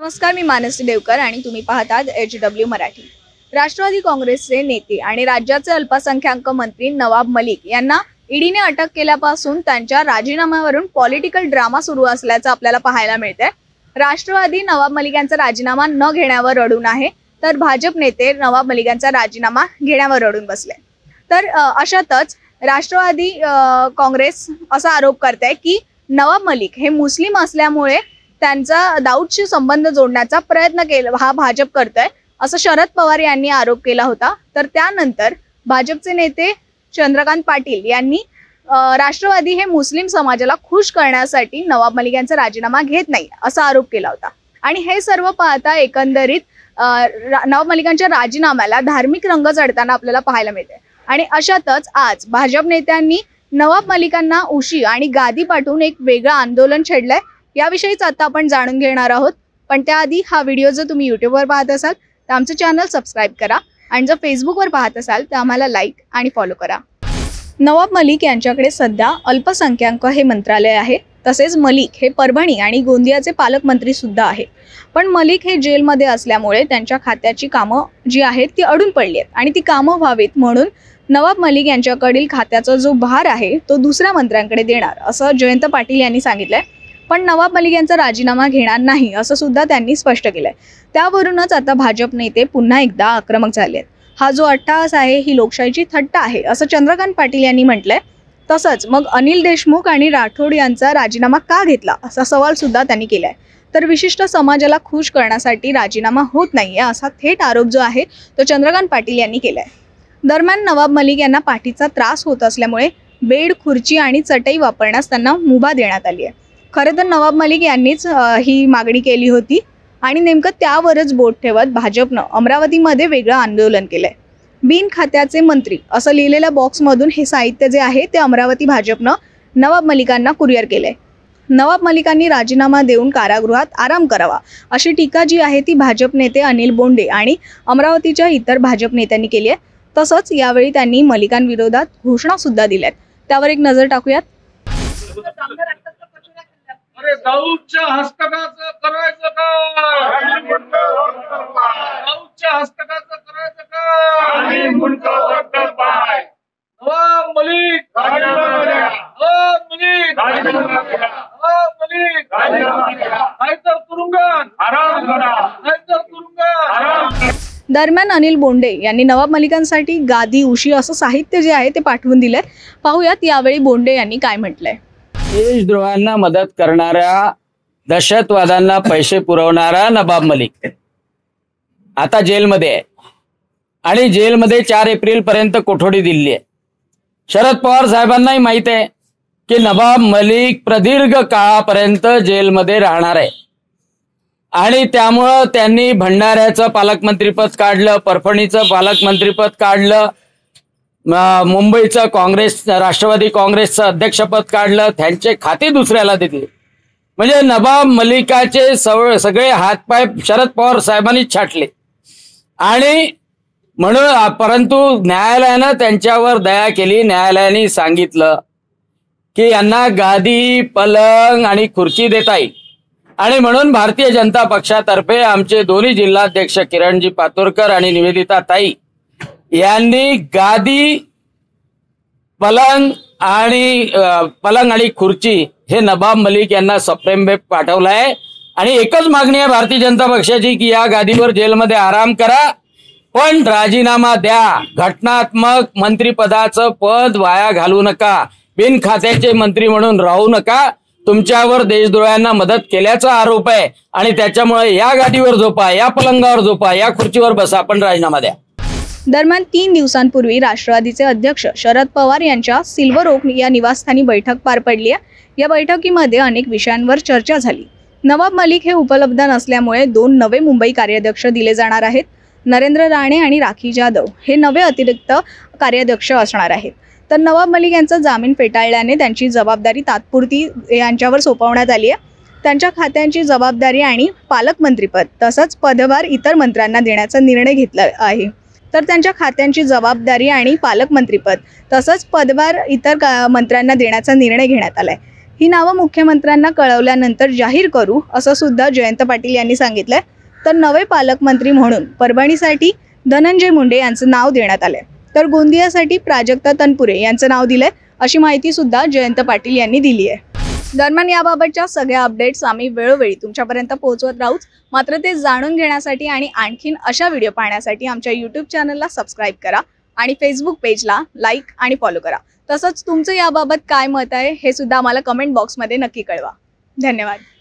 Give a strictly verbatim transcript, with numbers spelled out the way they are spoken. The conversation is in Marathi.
नमस्कार, मी मानसी देवकर आणि तुम्ही पाहतात एच डब्ल्यू मराठी। राष्ट्रवादी काँग्रेसचे नेते आणि राज्याचे अल्पसंख्याक मंत्री नवाब मलिक यांना ईडीने अटक केल्यापासून त्यांच्या राजीनाम्यावरून पॉलिटिकल ड्रामा सुरू असल्याचं आपल्याला पाहायला मिळतंय। राष्ट्रवादी नवाब मलिक यांचा राजीनामा न घेण्यावर अडून आहे, तर भाजप नेते नवाब मलिक यांचा राजीनामा घेण्यावर अडून बसले। तर अशातच राष्ट्रवादी काँग्रेस असा आरोप करते की नवाब मलिक हे मुस्लिम असल्यामुळे त्यांचा दाऊदशी संबंध जोडण्याचा प्रयत्न केला हा भाजप करतोय, असं शरद पवार यांनी आरोप केला होता। तर त्यानंतर भाजपचे नेते चंद्रकांत पाटील यांनी राष्ट्रवादी हे मुस्लिम समाजाला खुश करण्यासाठी नवाब मलिक यांचा राजीनामा घेत नाही असा आरोप केला होता। आणि हे सर्व पाहता एकंदरीत नवाब मलिकांच्या राजीनाम्याला धार्मिक रंग चढताना आपल्याला पाहायला मिळते। आणि अशातच आज भाजप नेत्यांनी नवाब मलिकांना उशी आणि गादी पाठवून एक वेगळं आंदोलन छेडलंय। याविषयीच आता आपण जाणून घेणार आहोत, पण त्याआधी हा व्हिडिओ जर तुम्ही यूट्यूबवर पाहत असाल तर आमचं चॅनल सबस्क्राइब करा आणि जर फेसबुकवर पाहत असाल तर आम्हाला लाईक आणि फॉलो करा। नवाब मलिक यांच्याकडे सध्या अल्पसंख्याक हे मंत्रालय आहे, तसेच मलिक हे परभणी आणि गोंदियाचे पालकमंत्री सुद्धा आहेत। पण मलिक हे जेलमध्ये असल्यामुळे त्यांच्या खात्याची कामं जी आहेत ती अडून पडली आहेत आणि ती कामं व्हावीत म्हणून नवाब मलिक यांच्याकडील खात्याचा जो भार आहे तो दुसऱ्या मंत्र्यांकडे देणार असं जयंत पाटील यांनी सांगितलंय। पण नवाब मलिक यांचा राजीनामा घेणार नाही असं सुद्धा त्यांनी स्पष्ट केलंय। त्यावरूनच आता भाजप नेते पुन्हा एकदा आक्रमक झाले आहेत। हा जो अट्टहास आहे ही लोकशाहीची थट्टा आहे असं चंद्रकांत पाटील यांनी म्हटलंय। तसंच मग अनिल देशमुख आणि राठोड यांचा राजीनामा का घेतला असा सवाल सुद्धा त्यांनी केलाय। तर विशिष्ट समाजाला खुश करण्यासाठी राजीनामा होत नाहीये असा थेट आरोप जो आहे तो चंद्रकांत पाटील यांनी केलाय। दरम्यान नवाब मलिक यांना पाठीचा त्रास होत असल्यामुळे बेड, खुर्ची आणि चटई वापरण्यास त्यांना मुभा देण्यात आली आहे। खरं तर नवाब मलिक यांनीच ही मागणी केली होती आणि नेमकं त्यावरच बोट ठेवत भाजपनं अमरावतीमध्ये वेगळं आंदोलन केलंय। बिन खात्याचे मंत्री असं लिहिलेल्या बॉक्समधून हे साहित्य जे आहे ते अमरावती भाजपनं नवाब मलिकांना कुरिअर केलंय। नवाब मलिकांनी राजीनामा देऊन कारागृहात आराम करावा अशी टीका जी आहे ती भाजप नेते अनिल बोंडे आणि अमरावतीच्या इतर भाजप नेत्यांनी केली आहे। तसंच यावेळी त्यांनी मलिकांविरोधात घोषणा सुद्धा दिल्यात, त्यावर एक नजर टाकूयात। अरे दाऊदच्या हस्तकाचं करायचं का? दाऊदच्या हस्तकाचं करायचं का? नवाब मलिक, नवाब मलिक, नवाब मलिक, नाहीतर तुरुंगात, नाहीतर तुरुंगात। दरम्यान अनिल बोंडे यांनी नवाब मलिकांसाठी गादी, उशी असं साहित्य जे आहे ते पाठवून दिलंय। पाहूयात यावेळी बोंडे यांनी काय म्हटलंय। देशद्रोहांना मदत करणाऱ्या, दहशतवाद्यांना पैसे पुरवणारा नवाब मलिक आता जेलमध्ये आहे आणि जेलमध्ये चार एप्रिल पर्यंत कोठडी दिली आहे। शरद पवार साहेबांनाही माहित आहे की नवाब मलिक प्रदीर्घ काळापर्यंत जेलमध्ये राहणार आहे आणि त्यामुळं त्यांनी भंडाऱ्याचं पालकमंत्रीपद काढलं, परभणीचं पालकमंत्रीपद काढलं, मुंबईचं काँग्रेस राष्ट्रवादी काँग्रेसचं अध्यक्षपद काढलं, त्यांचे खाते दुसऱ्याला दिले। म्हणजे नवाब मलिकाचे सगळे हातपाय शरद पवार साहेबांनी छाटले आणि म्हणून परंतु न्यायालयानं त्यांच्यावर दया केली। न्यायालयाने सांगितलं की यांना गादी, पलंग आणि खुर्ची देता येईल आणि म्हणून भारतीय जनता पक्षातर्फे आमचे दोन्ही जिल्हाध्यक्ष किरणजी पातुरकर आणि निवेदिता ताई यांनी गादी, पलंग आणि पलंग आणि खुर्ची हे नवाब मलिक यांना सप्रेम पाठवलाय आणि एकच मागणी आहे भारतीय जनता पक्षाची की या गादीवर जेलमध्ये आराम करा, पण राजीनामा द्या। घटनात्मक मंत्रिपदाचं पद वाया घालू नका, बिन खात्याचे मंत्री म्हणून राहू नका। तुमच्यावर देशद्रोहांना मदत केल्याचा आरोप आहे आणि त्याच्यामुळे या गादीवर झोपा, या पलंगावर झोपा, या खुर्चीवर बसा, पण राजीनामा द्या। दरम्यान तीन दिवसांपूर्वी राष्ट्रवादीचे अध्यक्ष शरद पवार यांच्या सिल्वर ओक या निवासस्थानी बैठक पार पडली आहे। या बैठकीमध्ये अनेक विषयांवर चर्चा झाली। नवाब मलिक हे उपलब्ध नसल्यामुळे दोन नवे मुंबई कार्याध्यक्ष दिले जाणार आहेत। नरेंद्र राणे आणि राखी जाधव हे नवे अतिरिक्त कार्याध्यक्ष असणार आहेत। तर नवाब मलिक यांचा जामीन फेटाळल्याने त्यांची जबाबदारी तात्पुरती यांच्यावर सोपवण्यात आली आहे। त्यांच्या खात्यांची जबाबदारी आणि पालकमंत्रीपद तसंच पदभार इतर मंत्र्यांना देण्याचा निर्णय घेतला आहे। तर त्यांच्या खात्यांची जबाबदारी आणि पालकमंत्रीपद तसंच पदभार इतर मंत्र्यांना देण्याचा निर्णय घेण्यात आलाय। ही नावं मुख्यमंत्र्यांना कळवल्यानंतर जाहीर करू असं सुद्धा जयंत पाटील यांनी सांगितलंय. तर नवे पालकमंत्री म्हणून परभणीसाठी धनंजय मुंडे यांचं नाव देण्यात आलंय, तर गोंदियासाठी प्राजक्ता तनपुरे यांचं नाव दिलंय अशी माहिती सुद्धा जयंत पाटील यांनी दिली आहे. दरम्यान याबाबतच्या सगळ्या अपडेट्स आम्ही वेळोवेळी तुमच्यापर्यंत पोहोचवत राहूच. मात्र ते जाणून घेण्यासाठी आणि आणखीन अशा व्हिडिओ पाहण्यासाठी आमच्या यूट्यूब चॅनलला सबस्क्राईब करा आणि फेसबुक पेजला लाईक आणि फॉलो करा. तसंच तुमचं याबाबत काय मत आहे हे सुद्धा आम्हाला कमेंट बॉक्समध्ये नक्की कळवा. धन्यवाद.